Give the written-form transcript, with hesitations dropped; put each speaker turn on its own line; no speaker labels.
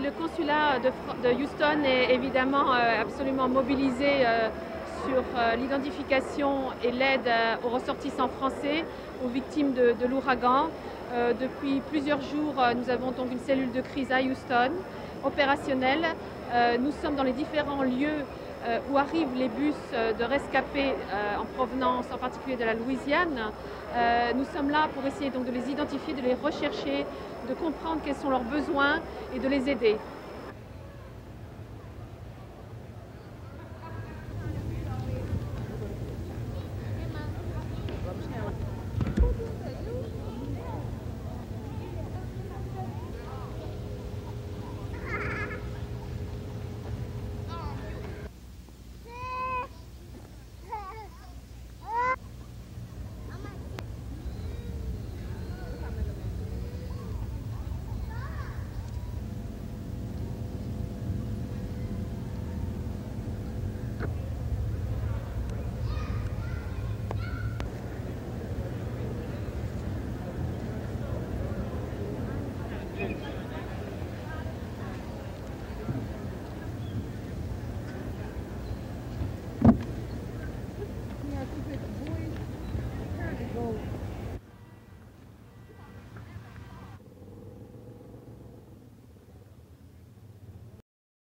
le consulat de Houston est évidemment absolument mobilisé sur l'identification et l'aide aux ressortissants français, aux victimes de l'ouragan. Depuis plusieurs jours, nous avons donc une cellule de crise à Houston, opérationnelle. Nous sommes dans les différents lieux où arrivent les bus de rescapés en provenance en particulier de la Louisiane. Nous sommes là pour essayer donc de les identifier, de les rechercher, de comprendre quels sont leurs besoins et de les aider.